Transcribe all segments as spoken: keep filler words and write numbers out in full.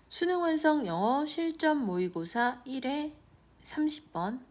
수능 완성 영어 실전 모의고사 일회 삼십 번.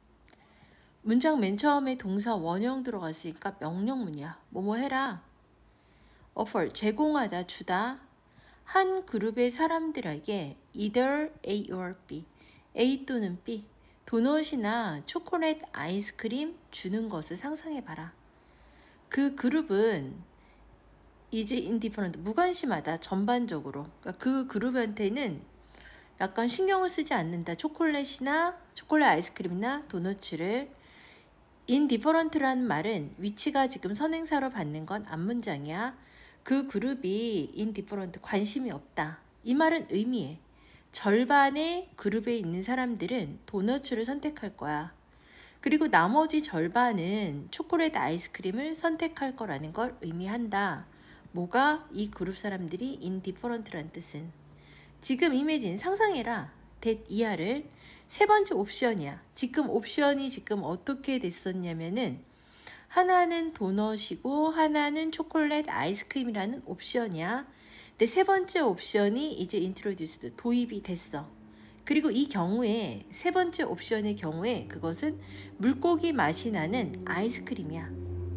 문장 맨 처음에 동사 원형 들어갔으니까 명령문이야. 뭐뭐 해라. offer, 제공하다, 주다. 한 그룹의 사람들에게 either A or B, A 또는 B, 도넛이나 초콜릿, 아이스크림 주는 것을 상상해봐라. 그 그룹은 is indifferent, 무관심하다, 전반적으로. 그러니까 그 그룹한테는 약간 신경을 쓰지 않는다. 초콜릿이나 초콜릿 아이스크림이나 도너츠를. indifferent라는 말은 위치가 지금 선행사로 받는 건 앞문장이야. 그 그룹이 indifferent, 관심이 없다. 이 말은 의미해. 절반의 그룹에 있는 사람들은 도너츠를 선택할 거야. 그리고 나머지 절반은 초콜릿 아이스크림을 선택할 거라는 걸 의미한다. 뭐가? 이 그룹 사람들이 indifferent란 뜻은. 지금 이미진 상상해라. that 이하를 세 번째 옵션이야. 지금 옵션이 지금 어떻게 됐었냐면은 하나는 도넛이고 하나는 초콜릿 아이스크림이라는 옵션이야. 근데 세 번째 옵션이 이제 introduced, 도입이 됐어. 그리고 이 경우에 세 번째 옵션의 경우에 그것은 물고기 맛이 나는 아이스크림이야.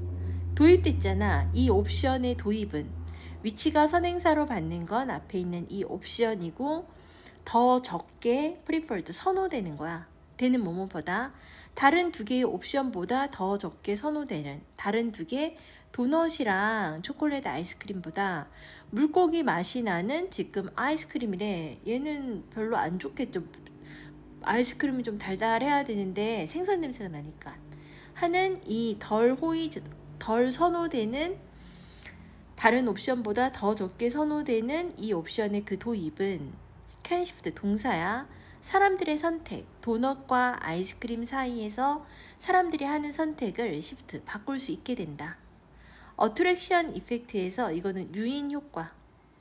도입됐잖아. 이 옵션의 도입은 위치가 선행사로 받는 건 앞에 있는 이 옵션이고 더 적게 preferred, 선호되는 거야. 되는 뭐뭐보다 다른 두 개의 옵션보다 더 적게 선호되는, 다른 두 개 도넛이랑 초콜릿 아이스크림보다 물고기 맛이 나는 지금 아이스크림이래. 얘는 별로 안 좋겠죠. 아이스크림이 좀 달달해야 되는데 생선 냄새가 나니까 하는 이 덜 호의, 덜 선호되는, 다른 옵션보다 더 적게 선호되는 이 옵션의 그 도입은 can shift, 동사야. 사람들의 선택, 도넛과 아이스크림 사이에서 사람들이 하는 선택을 shift, 바꿀 수 있게 된다. attraction effect에서 이거는 유인 효과.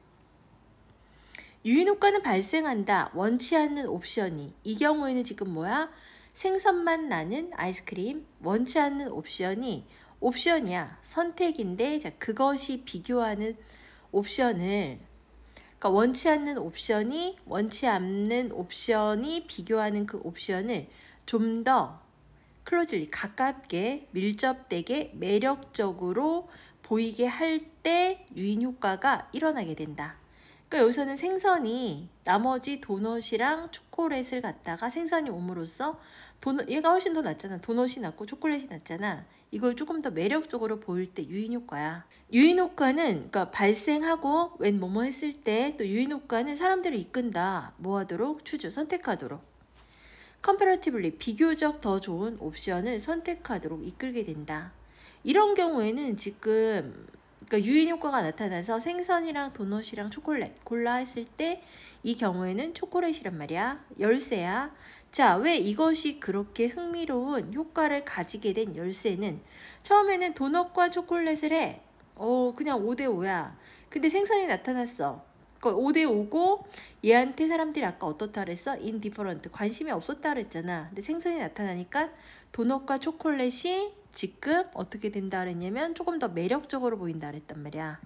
유인 효과는 발생한다. 원치 않는 옵션이. 이 경우에는 지금 뭐야? 생선만 나는 아이스크림. 원치 않는 옵션이 옵션이야. 선택인데 자, 그것이 비교하는 옵션을, 그러니까 원치 않는 옵션이 원치 않는 옵션이 비교하는 그 옵션을 좀 더 클로즐리, 가깝게, 밀접되게, 매력적으로 보이게 할 때 유인 효과가 일어나게 된다. 그러니까 여기서는 생선이 나머지 도넛이랑 초콜릿을 갖다가 생선이 옴으로써 도넛, 얘가 훨씬 더 낫잖아. 도넛이 낫고 초콜릿이 낫잖아. 이걸 조금 더 매력적으로 보일 때 유인 효과야. 유인 효과는 그러니까 발생하고 웬 뭐뭐 했을 때, 또 유인 효과는 사람들을 이끈다. 뭐 하도록? 추주, 선택하도록. comparatively, 비교적 더 좋은 옵션을 선택하도록 이끌게 된다. 이런 경우에는 지금 그러니까 유인 효과가 나타나서 생선이랑 도넛이랑 초콜릿 골라 했을 때 이 경우에는 초콜릿이란 말이야. 열쇠야. 자, 왜 이것이 그렇게 흥미로운 효과를 가지게 된 열쇠는, 처음에는 도넛과 초콜릿을 해. 어, 그냥 오 대 오야. 근데 생선이 나타났어. 그러니까 오 대 오고 얘한테 사람들이 아까 어떻다 그랬어? indifferent, 관심이 없었다 그랬잖아. 근데 생선이 나타나니까 도넛과 초콜릿이 지금 어떻게 된다 그랬냐면 조금 더 매력적으로 보인다 그랬단 말이야.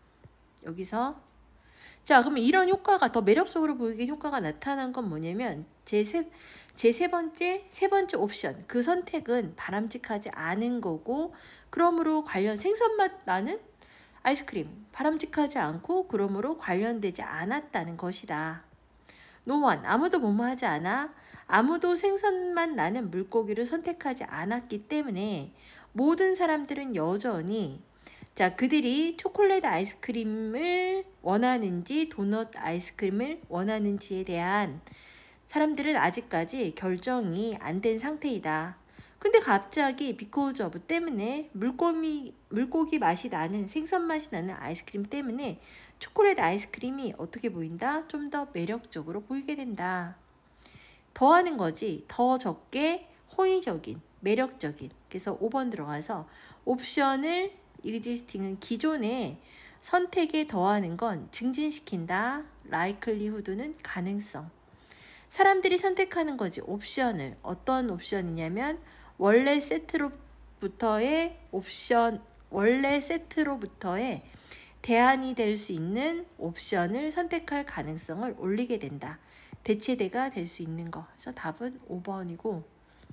여기서 자, 그러면 이런 효과가, 더 매력적으로 보이게 효과가 나타난 건 뭐냐면 제세, 제세 번째, 세 번째 옵션, 그 선택은 바람직하지 않은 거고, 그러므로 관련 생선맛 나는 아이스크림, 바람직하지 않고 그러므로 관련되지 않았다는 것이다. No one, 아무도 뭐뭐 하지 않아. 아무도 생선만 나는 물고기를 선택하지 않았기 때문에 모든 사람들은 여전히, 자, 그들이 초콜릿 아이스크림을 원하는지 도넛 아이스크림을 원하는지에 대한 사람들은 아직까지 결정이 안 된 상태이다. 근데 갑자기 because of 때문에 물고기, 물고기 맛이 나는, 생선 맛이 나는 아이스크림 때문에 초콜릿 아이스크림이 어떻게 보인다? 좀 더 매력적으로 보이게 된다. 더 하는 거지. 더 적게 호의적인, 매력적인. 그래서 오 번 들어가서 옵션을, existing은 기존의 선택에 더하는 건 증진시킨다. likelihood는 가능성. 사람들이 선택하는 거지. 옵션을. 어떤 옵션이냐면 원래 세트로부터의 옵션, 원래 세트로부터의 대안이 될 수 있는 옵션을 선택할 가능성을 올리게 된다. 대체대가 될 수 있는 거. 그래서 답은 오 번이고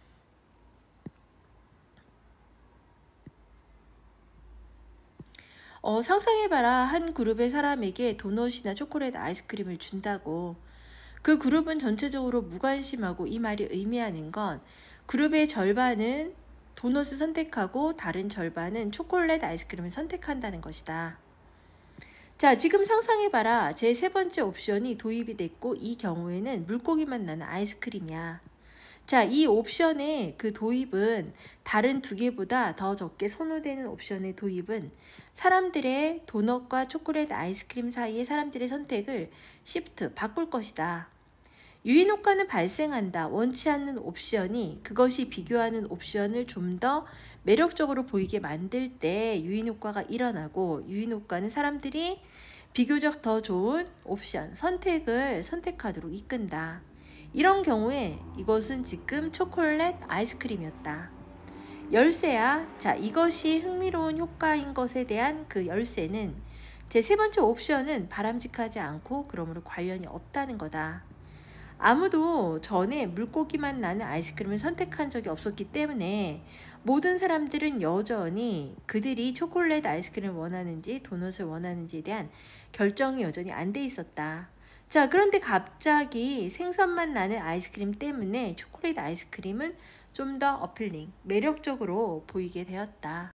어, 상상해봐라. 한 그룹의 사람에게 도넛이나 초콜릿 아이스크림을 준다고. 그 그룹은 전체적으로 무관심하고 이 말이 의미하는 건 그룹의 절반은 도넛을 선택하고 다른 절반은 초콜릿 아이스크림을 선택한다는 것이다. 자, 지금 상상해봐라. 제 세 번째 옵션이 도입이 됐고 이 경우에는 물고기만 나는 아이스크림이야. 자, 이 옵션의 그 도입은 다른 두 개보다 더 적게 선호되는 옵션의 도입은 사람들의 도넛과 초콜릿 아이스크림 사이의 사람들의 선택을 시프트, 바꿀 것이다. 유인효과는 발생한다. 원치 않는 옵션이 그것이 비교하는 옵션을 좀 더 매력적으로 보이게 만들 때 유인효과가 일어나고 유인효과는 사람들이 비교적 더 좋은 옵션, 선택을 선택하도록 이끈다. 이런 경우에 이것은 지금 초콜릿 아이스크림이었다. 열쇠야. 자, 이것이 흥미로운 효과인 것에 대한 그 열쇠는 제 세 번째 옵션은 바람직하지 않고 그러므로 관련이 없다는 거다. 아무도 전에 물고기만 나는 아이스크림을 선택한 적이 없었기 때문에 모든 사람들은 여전히 그들이 초콜릿 아이스크림을 원하는지 도넛을 원하는지에 대한 결정이 여전히 안 돼 있었다. 자, 그런데 갑자기 생선만 나는 아이스크림 때문에 초콜릿 아이스크림은 좀 더 어필링, 매력적으로 보이게 되었다.